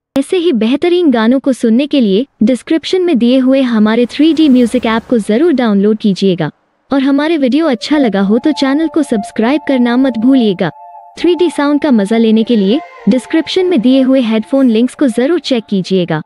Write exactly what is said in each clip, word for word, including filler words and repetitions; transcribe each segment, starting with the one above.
ऐसे ही बेहतरीन गानों को सुनने के लिए डिस्क्रिप्शन में दिए हुए हमारे थ्री डी म्यूजिक ऐप को जरूर डाउनलोड कीजिएगा और हमारे वीडियो अच्छा लगा हो तो चैनल को सब्सक्राइब करना मत भूलिएगा। थ्री डी साउंड का मजा लेने के लिए डिस्क्रिप्शन में दिए हुए हेडफोन लिंक्स को जरूर चेक कीजिएगा।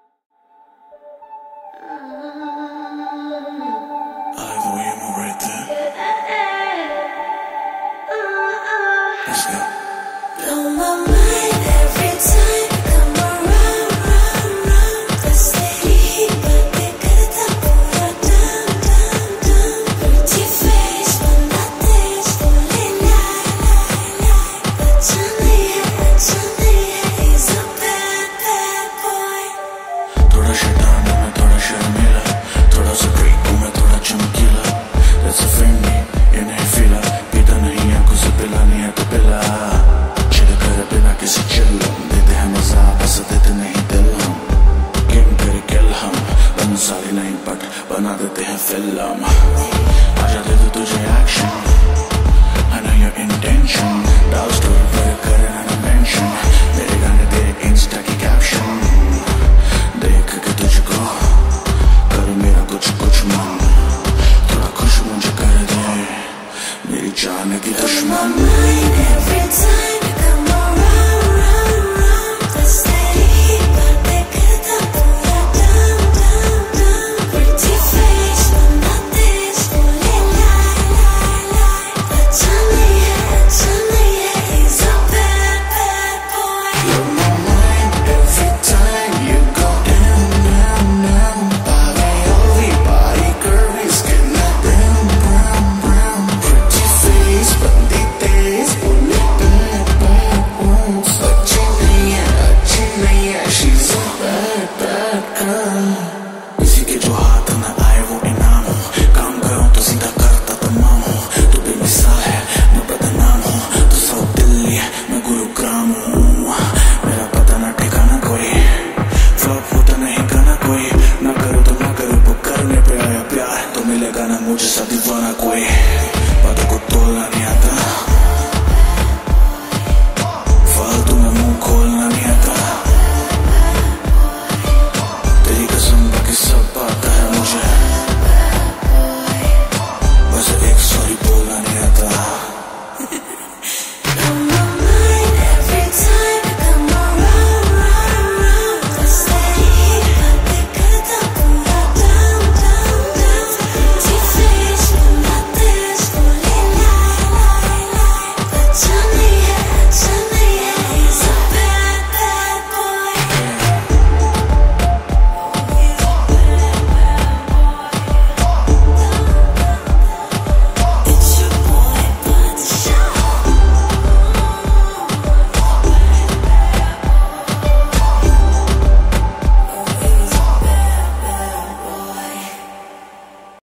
सारी नहीं बट बना देते हैं फिल्म, आजा दे दो तुझे एक्शन।